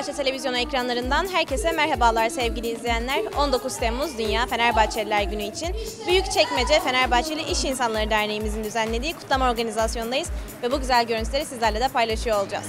Fenerbahçe televizyonu ekranlarından herkese merhabalar sevgili izleyenler. 19 Temmuz Dünya Fenerbahçeliler Günü için Büyükçekmece Fenerbahçeli İş İnsanları Derneğimizin düzenlediği kutlama organizasyonundayız ve bu güzel görüntüleri sizlerle de paylaşıyor olacağız.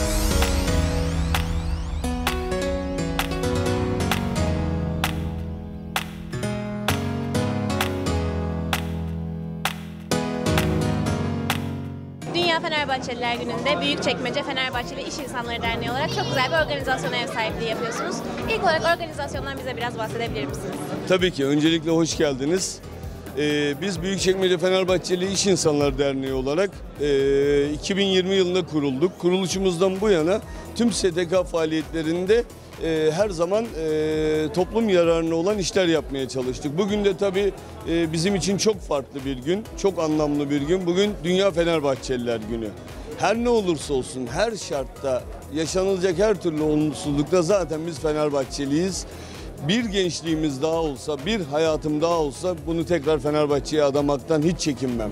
Dünya Fenerbahçeliler Günü'nde Büyükçekmece Fenerbahçeli İş İnsanları Derneği olarak çok güzel bir organizasyona ev sahipliği yapıyorsunuz. İlk olarak organizasyondan bize biraz bahsedebilir misiniz? Tabii ki. Öncelikle hoş geldiniz. Biz Büyükçekmece Fenerbahçeli İş İnsanları Derneği olarak 2020 yılında kurulduk. Kuruluşumuzdan bu yana tüm STK faaliyetlerinde her zaman toplum yararına olan işler yapmaya çalıştık. Bugün de tabii bizim için çok farklı bir gün, çok anlamlı bir gün. Bugün Dünya Fenerbahçeliler Günü. Her ne olursa olsun, her şartta, yaşanılacak her türlü olumsuzlukta zaten biz Fenerbahçeliyiz. Bir gençliğimiz daha olsa, bir hayatım daha olsa bunu tekrar Fenerbahçe'ye adamaktan hiç çekinmem.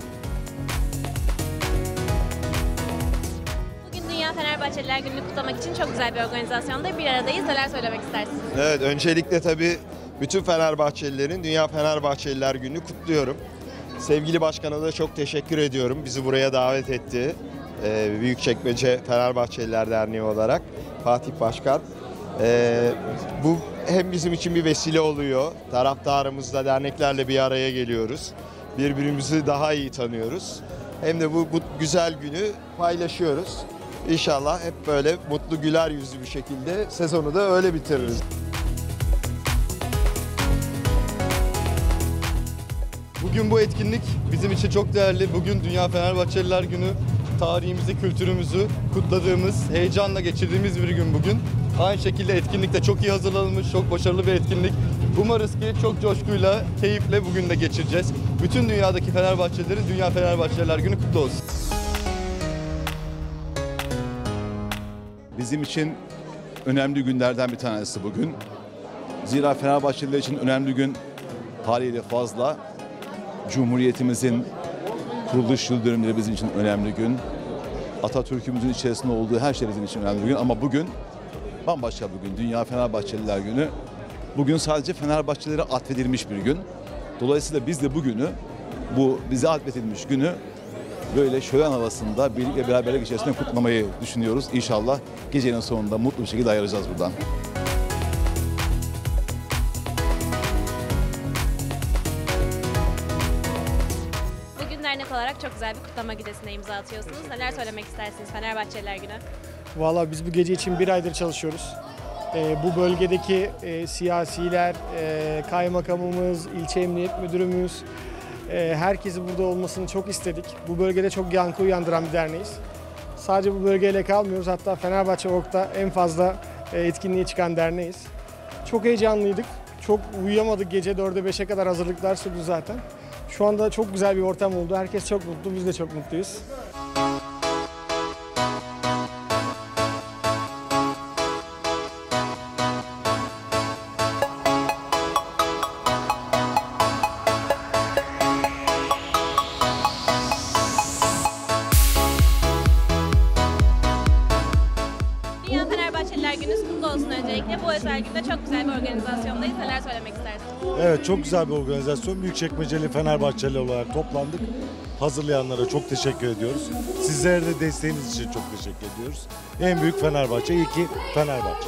Bugün Dünya Fenerbahçeliler Günü'nü kutlamak için çok güzel bir organizasyonda bir aradayız. Neler söylemek istersiniz? Evet, öncelikle tabii bütün Fenerbahçelilerin Dünya Fenerbahçeliler Günü'nü kutluyorum. Sevgili başkana da çok teşekkür ediyorum. Bizi buraya davet etti. Büyükçekmece Fenerbahçeliler Derneği olarak Fatih Başkan. Bu hem bizim için bir vesile oluyor. Taraftarımızla, derneklerle bir araya geliyoruz. Birbirimizi daha iyi tanıyoruz. Hem de bu güzel günü paylaşıyoruz. İnşallah hep böyle mutlu, güler yüzlü bir şekilde sezonu da öyle bitiririz. Bugün bu etkinlik bizim için çok değerli. Bugün Dünya Fenerbahçeliler Günü. Tarihimizi, kültürümüzü kutladığımız, heyecanla geçirdiğimiz bir gün bugün. Aynı şekilde etkinlik de çok iyi hazırlanılmış, çok başarılı bir etkinlik. Umarız ki çok coşkuyla, keyifle bugün de geçireceğiz. Bütün dünyadaki Fenerbahçelilerin Dünya Fenerbahçeliler Günü kutlu olsun. Bizim için önemli günlerden bir tanesi bugün. Zira Fenerbahçeliler için önemli gün tarihiyle fazla. Cumhuriyetimizin kuruluş yıl dönümleri bizim için önemli gün. Atatürk'ümüzün içerisinde olduğu her şey bizim için önemli bir gün. Ama bugün bambaşka bir gün. Dünya Fenerbahçeliler Günü. Bugün sadece Fenerbahçelilere atfedilmiş bir gün. Dolayısıyla biz de bugünü, bu bize atfedilmiş günü böyle şölen havasında birlik ve beraberlik içerisinde kutlamayı düşünüyoruz. İnşallah gecenin sonunda mutlu bir şekilde ayrılacağız buradan. Bugün dernek olarak çok güzel bir kutlama gecesine imza atıyorsunuz. Neler söylemek istersiniz Fenerbahçeliler Günü? Vallahi biz bu gece için bir aydır çalışıyoruz. Bu bölgedeki siyasiler, kaymakamımız, ilçe emniyet müdürümüz, herkesin burada olmasını çok istedik. Bu bölgede çok yankı uyandıran bir derneğiz. Sadece bu bölgeyle kalmıyoruz. Hatta Fenerbahçe Ork'ta en fazla etkinliğe çıkan derneğiz. Çok heyecanlıydık. Çok uyuyamadık. Gece 4'e 5'e kadar hazırlıklar sürdü zaten. Şu anda çok güzel bir ortam oldu. Herkes çok mutlu. Biz de çok mutluyuz. Dünya Fenerbahçeliler Günü kutlu olsun öncelikle. Bu özel günde çok güzel bir organizasyondayız. Neler söylemek istersiniz? Evet, çok güzel bir organizasyon. Büyükçekmeceli Fenerbahçeli olarak toplandık. Hazırlayanlara çok teşekkür ediyoruz. Sizlere de desteğiniz için çok teşekkür ediyoruz. En büyük Fenerbahçe, iyi ki Fenerbahçe.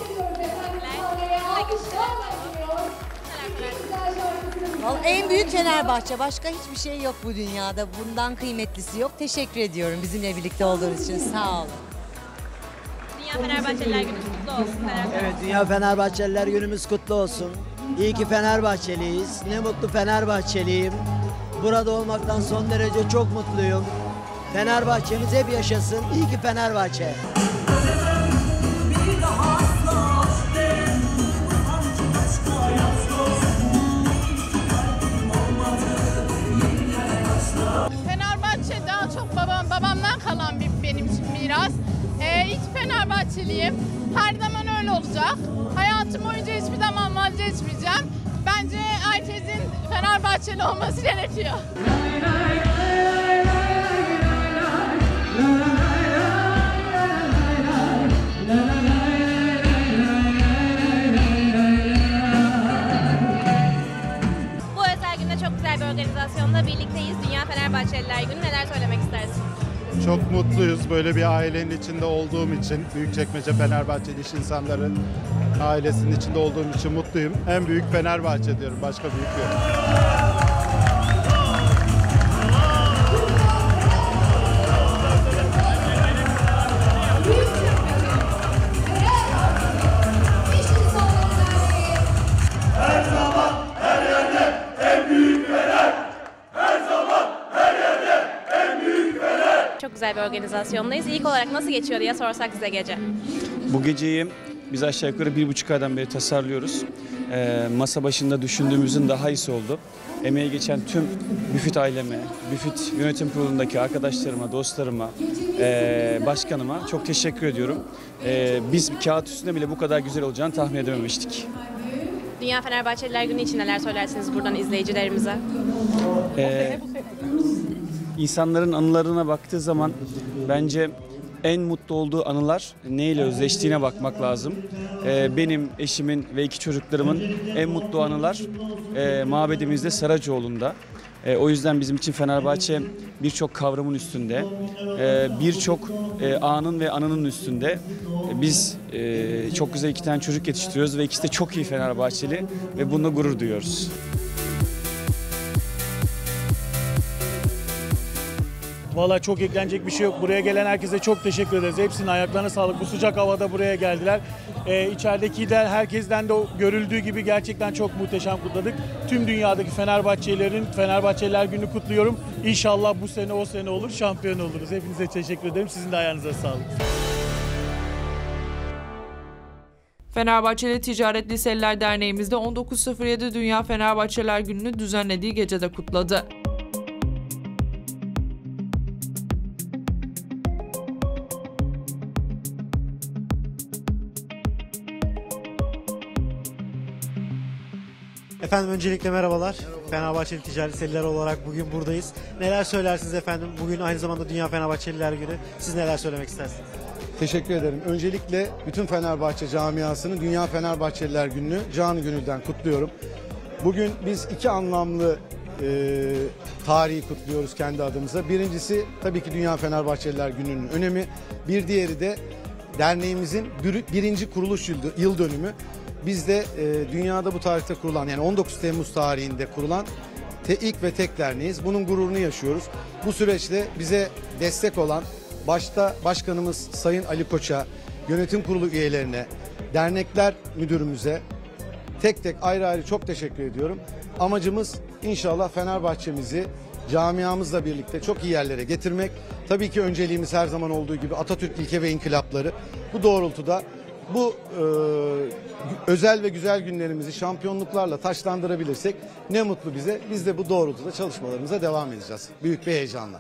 Vallahi en büyük Fenerbahçe. Başka hiçbir şey yok bu dünyada. Bundan kıymetlisi yok. Teşekkür ediyorum bizimle birlikte olduğunuz için. Sağ olun. Dünya Fenerbahçeliler Günü kutlu olsun. Evet, Dünya Fenerbahçeliler Günümüz kutlu olsun. İyi ki Fenerbahçeliyiz. Ne mutlu Fenerbahçeliyim. Burada olmaktan son derece çok mutluyum. Fenerbahçemiz hep yaşasın. İyi ki Fenerbahçe. Fenerbahçe daha çok babamdan kalan benim için miras. İyi ki Fenerbahçeliyim. Her zaman öyle olacak. Hayatım boyunca hiçbir zaman vazgeçmeyeceğim. Bence herkesin Fenerbahçeli olması gerekiyor. Çok mutluyuz böyle bir ailenin içinde olduğum için. Büyükçekmece Fenerbahçeli iş insanları ailesinin içinde olduğum için mutluyum. En büyük Fenerbahçe diyorum, başka büyük yok. Çok güzel bir organizasyondayız. İlk olarak nasıl geçiyor diye sorsak size gece. Bu geceyi biz aşağı yukarı 1,5 aydan beri tasarlıyoruz. Masa başında düşündüğümüzün daha iyisi oldu. Emeği geçen tüm Büfit aileme, Büfit yönetim kurulundaki arkadaşlarıma, dostlarıma, başkanıma çok teşekkür ediyorum. Biz kağıt üstünde bile bu kadar güzel olacağını tahmin edememiştik. Dünya Fenerbahçeliler Günü için neler söylersiniz buradan izleyicilerimize? İnsanların anılarına baktığı zaman bence en mutlu olduğu anılar neyle özleştiğine bakmak lazım. Benim, eşimin ve 2 çocuklarımın en mutlu anılar mabedimizde Saracoğlu'nda. O yüzden bizim için Fenerbahçe birçok kavramın üstünde, birçok anın ve anının üstünde. Biz çok güzel 2 tane çocuk yetiştiriyoruz ve ikisi de çok iyi Fenerbahçeli ve bununla gurur duyuyoruz. Valla çok eklenecek bir şey yok. Buraya gelen herkese çok teşekkür ederiz. Hepsinin ayaklarına sağlık. Bu sıcak havada buraya geldiler. İçerideki de herkesten de görüldüğü gibi gerçekten çok muhteşem kutladık. Tüm dünyadaki Fenerbahçeliler Günü kutluyorum. İnşallah bu sene o sene olur, şampiyon oluruz. Hepinize teşekkür ederim. Sizin de ayağınıza sağlık. Fenerbahçeli Ticaret Liseliler Derneğimizde 19.07 Dünya Fenerbahçeliler Günü'nü düzenlediği gecede kutladı. Efendim öncelikle merhabalar. Fenerbahçeli Ticaret Liseliler olarak bugün buradayız. Neler söylersiniz efendim? Bugün aynı zamanda Dünya Fenerbahçeliler Günü. Siz neler söylemek istersiniz? Teşekkür ederim. Öncelikle bütün Fenerbahçe camiasını Dünya Fenerbahçeliler Günü'nü canı gönülden kutluyorum. Bugün biz 2 anlamlı tarihi kutluyoruz kendi adımıza. Birincisi tabii ki Dünya Fenerbahçeliler Günü'nün önemi. Bir diğeri de derneğimizin 1. kuruluş yıl dönümü. Biz de dünyada bu tarihte kurulan, yani 19 Temmuz tarihinde kurulan ilk ve tek derneğiz. Bunun gururunu yaşıyoruz. Bu süreçte bize destek olan başta başkanımız Sayın Ali Koç'a, yönetim kurulu üyelerine, dernekler müdürümüze tek tek ayrı ayrı çok teşekkür ediyorum. Amacımız inşallah Fenerbahçemizi camiamızla birlikte çok iyi yerlere getirmek. Tabii ki önceliğimiz her zaman olduğu gibi Atatürk ilke ve inkılapları. Bu doğrultuda bu özel ve güzel günlerimizi şampiyonluklarla taçlandırabilirsek ne mutlu bize. Biz de bu doğrultuda çalışmalarımıza devam edeceğiz. Büyük bir heyecanla.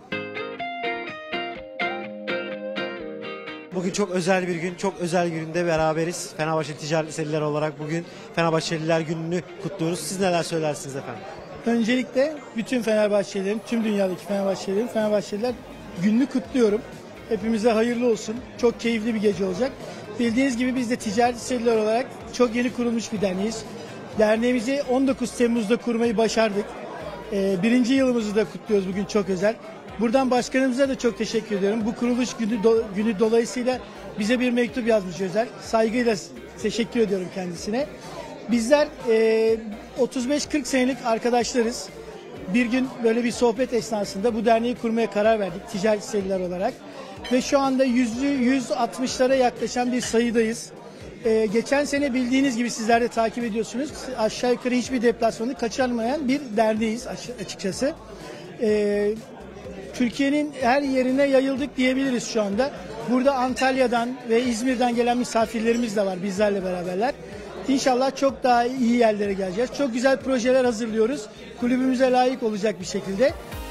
Bugün çok özel bir gün, çok özel bir günde beraberiz. Fenerbahçe Ticaret Liseliler olarak bugün Fenerbahçeliler Günü'nü kutluyoruz. Siz neler söylersiniz efendim? Öncelikle bütün Fenerbahçelilerin, tüm dünyadaki Fenerbahçeliler Günü'nü kutluyorum. Hepimize hayırlı olsun. Çok keyifli bir gece olacak. Bildiğiniz gibi biz de Ticaret Liseliler olarak çok yeni kurulmuş bir derneğiz. Derneğimizi 19 Temmuz'da kurmayı başardık. 1. yılımızı da kutluyoruz bugün, çok özel. Buradan başkanımıza da çok teşekkür ediyorum. Bu kuruluş günü dolayısıyla bize bir mektup yazmış özel. Saygıyla teşekkür ediyorum kendisine. Bizler 35-40 senelik arkadaşlarız. Bir gün böyle bir sohbet esnasında bu derneği kurmaya karar verdik Ticaret Liseliler olarak. Ve şu anda 160'lara yaklaşan bir sayıdayız. Geçen sene bildiğiniz gibi, sizler de takip ediyorsunuz, aşağı yukarı hiçbir deplasmanı kaçırmayan bir derneğiz açıkçası. Türkiye'nin her yerine yayıldık diyebiliriz şu anda. Burada Antalya'dan ve İzmir'den gelen misafirlerimiz de var bizlerle beraberler. İnşallah çok daha iyi yerlere geleceğiz. Çok güzel projeler hazırlıyoruz. Kulübümüze layık olacak bir şekilde.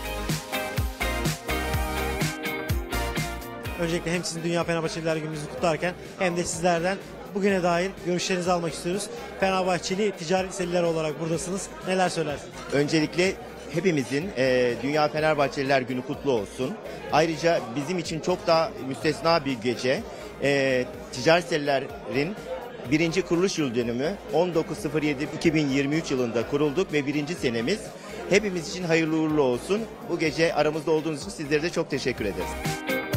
Öncelikle hem sizin Dünya Fenerbahçeliler Günü'nüzü kutlarken hem de sizlerden bugüne dair görüşlerinizi almak istiyoruz. Fenerbahçeli Ticaret Liseliler olarak buradasınız. Neler söylersiniz? Öncelikle hepimizin Dünya Fenerbahçeliler Günü kutlu olsun. Ayrıca bizim için çok daha müstesna bir gece. Ticaret Liselilerin 1. kuruluş yıl dönümü 19.07.2023 yılında kurulduk ve 1. senemiz. Hepimiz için hayırlı uğurlu olsun. Bu gece aramızda olduğunuz için sizlere de çok teşekkür ederiz.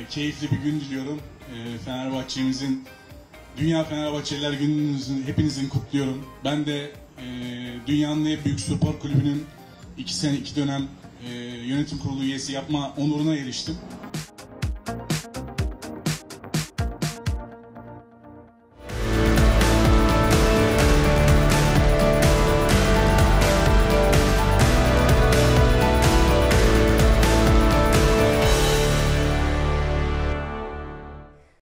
keyifli bir gün diliyorum. Fenerbahçe'mizin, Dünya Fenerbahçeliler Günü'nüzün hepinizin kutluyorum. Ben de dünyanın en büyük spor kulübünün 2 dönem yönetim kurulu üyesi yapma onuruna eriştim.